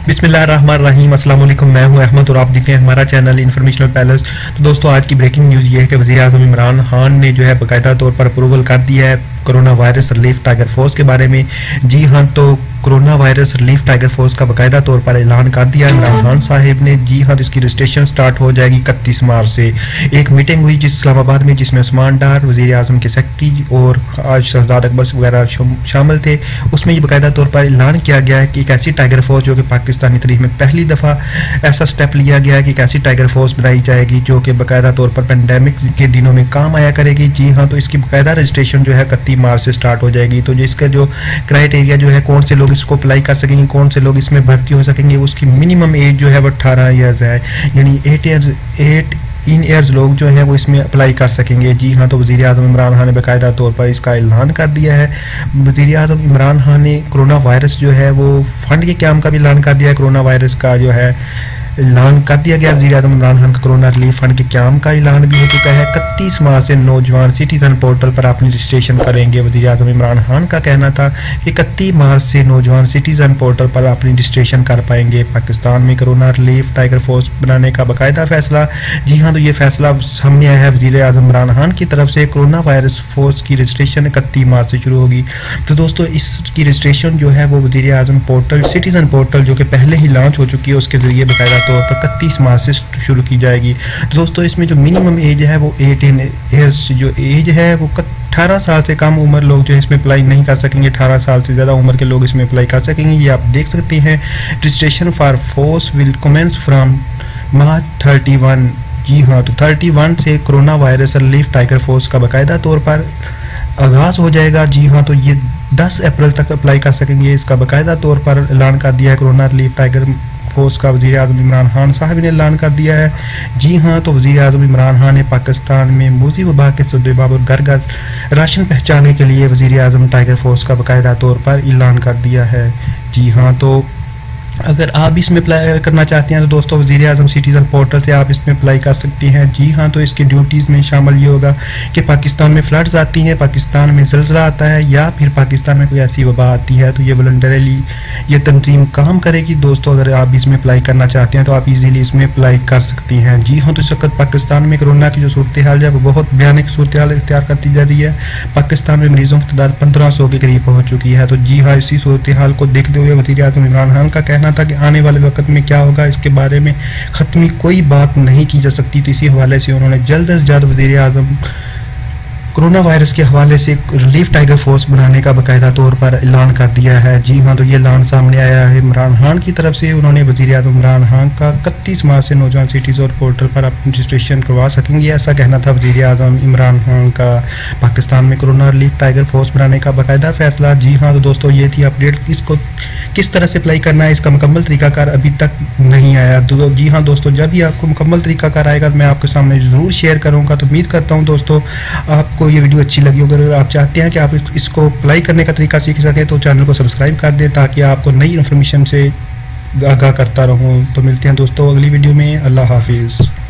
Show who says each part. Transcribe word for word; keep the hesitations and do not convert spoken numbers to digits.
Speaker 1: बिस्मिल्लाहिर्रहमानिर्रहीम, अस्सलाम वालेकुम। मैं हूं अहमद और आप देख रहे हैं हमारा चैनल इन्फॉर्मेशनल पैलेस। तो दोस्तों, आज की ब्रेकिंग न्यूज़ ये है कि वज़ीर आज़म इमरान खान ने जो है बाकायदा तौर पर अप्रूवल कर दिया है corona virus relief tiger force के बारे में। जी हाँ, तो corona virus relief tiger force का बाकायदा तौर पर ऐलान कर दिया इमरान खान साहिब ने। जी हाँ, तो इसकी रजिस्ट्रेशन स्टार्ट हो जाएगी इकतीस मार्च से। एक मीटिंग हुई जिस इस्लामाबाद में, जिसमें उस्मान डार, वज़ीर आज़म के सेक्रेटरी और आज शहजाद अकबर वगैरह शामिल थे। उसमें ये बाकायदा तौर पर ऐलान किया गया है कि एक ऐसी टाइगर फोर्स जो कि पाकिस्तानी तारीख में पहली दफ़ा ऐसा स्टेप लिया गया है कि एक ऐसी टाइगर फोर्स बनाई जाएगी जो कि बाकायदा तौर पर पेंडेमिक के दिनों में काम आया करेगी। जी हाँ, तो इसकी बाकायदा रजिस्ट्रेशन जो है इकतीस मार्च से स्टार्ट हो जाएगी। तो जिसका जो क्राइटेरिया जो है, कौन से लोग इसको अप्लाई कर सकेंगे, कौन से लोग इसमें भर्ती हो सकेंगे, उसकी मिनिमम एज जो है वो अठारह ईयर्स है, यानी eight years eighteen years लोग जो हैं वो इसमें अप्लाई कर सकेंगे। जी हाँ, तो वज़ीर आज़म इमरान खान ने बाकायदा तौर पर इसका ऐलान कर दिया है। वज़ीर आज़म इमरान खान ने कोरोना वायरस जो है वो फंड के क्याम का भी ऐलान कर दिया है। कोरोना वायरस का जो है ऐलान कर दिया गया वज़ीर आज़म इमरान खान का कोरोना रिलीफ फंड के क्याम का ऐलान भी हो चुका है। इकतीस मार्च से नौजवान सिटीजन पोर्टल पर अपनी रजिस्ट्रेशन करेंगे। वज़ीर आज़म इमरान खान का कहना था कि इकतीस मार्च से नौजवान सिटीजन पोर्टल पर अपनी रजिस्ट्रेशन कर पाएंगे। पाकिस्तान में कोरोना रिलीफ टाइगर फोर्स बनाने का बाकायदा फैसला। जी हाँ, तो ये फैसला सामने आया है वज़ीर आज़म इमरान खान की तरफ से। कोरोना वायरस फोर्स की रजिस्ट्रेशन इकतीस मार्च से शुरू होगी। तो दोस्तों, इसकी रजिस्ट्रेशन जो है वो वज़ीर आज़म पोर्टल, सिटीजन पोर्टल जो कि पहले ही लॉन्च हो चुकी है, उसके जरिए बाकायदा तौर पर इकतीस मार्च से शुरू की जाएगी। तो दोस्तों, इसमें जो मिनिमम एज है वो एटीन ईयर्स जो एज है वो अठारह साल से कम उम्र लोग जो है इसमें अप्लाई नहीं कर सकेंगे। अठारह साल से ज़्यादा उम्र के लोग इसमें अप्लाई कर सकेंगे। ये आप देख सकते हैं। Registration for force will commence from March thirty one. जी हाँ, तो थर्टी वन से corona virus relief tiger force का बाकायदा तौर पर आगाज़ हो जाएगा। जी हाँ, तो ये दस अप्रैल तक अप्लाई कर सकेंगे। इसका बाकायदा तौर पर ऐलान कर दिया है कोरोना रिलीफ टाइगर फोर्स का वज़ीर आज़म इमरान खान साहब ने ऐलान कर दिया है। जी हाँ, तो वज़ीर आज़म इमरान खान ने पाकिस्तान में मोजी वबा के सद्देबाब और घर घर राशन पहुँचाने के लिए वज़ीर आज़म टाइगर फोर्स का बाकायदा तौर पर ऐलान कर दिया है। जी हाँ, तो अगर आप इसमें अप्लाई करना चाहते हैं तो दोस्तों वज़ीर आज़म सिटीज़न पोर्टल से आप इसमें अप्लाई कर सकते हैं। जी हाँ, तो इसकी ड्यूटीज़ में शामिल ये होगा कि पाकिस्तान में फ्लड्स आती हैं, पाकिस्तान में ज़लज़ला आता है या फिर पाकिस्तान में कोई ऐसी वबा आती है तो ये वॉलंटरीली ये तंजीम काम करेगी। दोस्तों, अगर आप इसमें अप्लाई करना चाहते हैं तो आप इजीली इसमें अप्लाई कर सकती हैं। जी हाँ, तो इस वक्त पाकिस्तान में कोरोना की जो सूरत हाल है वो बहुत भयानक सूरत हाल इख्तियार करती जा रही है। पाकिस्तान में मरीजों की तादाद पंद्रह सौ के करीब पहुँच चुकी है। तो जी हाँ, इसी सूरत हाल को देखते हुए वज़ीर आज़म इमरान खान का कहना था कि आने वाले वक्त में क्या होगा इसके बारे में खत्मी कोई बात नहीं की जा सकती। तो इसी हवाले से उन्होंने जल्द से जल्द वज़ीर आज़म कोरोना वायरस के हवाले से रिलीफ टाइगर फोर्स बनाने का बाकायदा तौर पर ऐलान कर दिया है। जी हाँ, तो ये ऐलान सामने आया है इमरान खान की तरफ से। उन्होंने वज़ीर आज़म इमरान खान का इकतीस मार्च से नौजवान सिटीज़ और पोर्टल पर अपनी रजिस्ट्रेशन करवा सकेंगे, ऐसा कहना था वज़ीर आज़म इमरान खान का। पाकिस्तान में कोरोना रिलीफ टाइगर फोर्स बनाने का बाकायदा फैसला। जी हाँ, तो दोस्तों ये थी अपडेट। इसको किस तरह से अप्लाई करना है इसका मुकम्मल तरीकाकार अभी तक नहीं आया। तो जी हाँ दोस्तों, जब भी आपको मुकम्मल तरीकाकार आएगा मैं आपके सामने ज़रूर शेयर करूँगा। तो उम्मीद करता हूँ दोस्तों आपको ये वीडियो अच्छी लगी। अगर आप चाहते हैं कि आप इसको अप्लाई करने का तरीका सीख सकें तो चैनल को सब्सक्राइब कर दें ताकि आपको नई इन्फॉर्मेशन से आगाह करता रहूं। तो मिलते हैं दोस्तों अगली वीडियो में। अल्लाह हाफिज़।